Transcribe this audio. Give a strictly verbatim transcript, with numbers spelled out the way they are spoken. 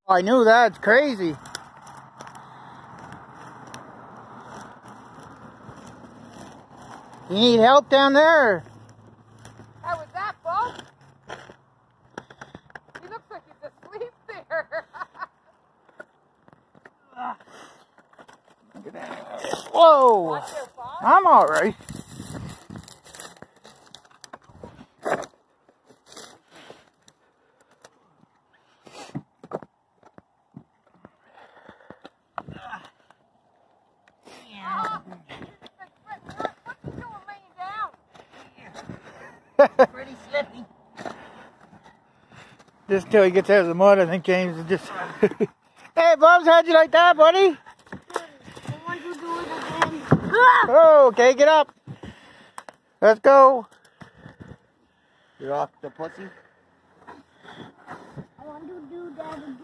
I knew that. It's crazy. You need help down there? How was that, Bob? He looks like he's asleep there. Whoa! Watch your Bob. I'm all right. Pretty slippy. Just till he gets out of the mud, I think James is just... Hey, Bubs, how'd you like that, buddy? I want to do it again. Oh, okay, get up. Let's go. You're off the pussy? I want to do that again.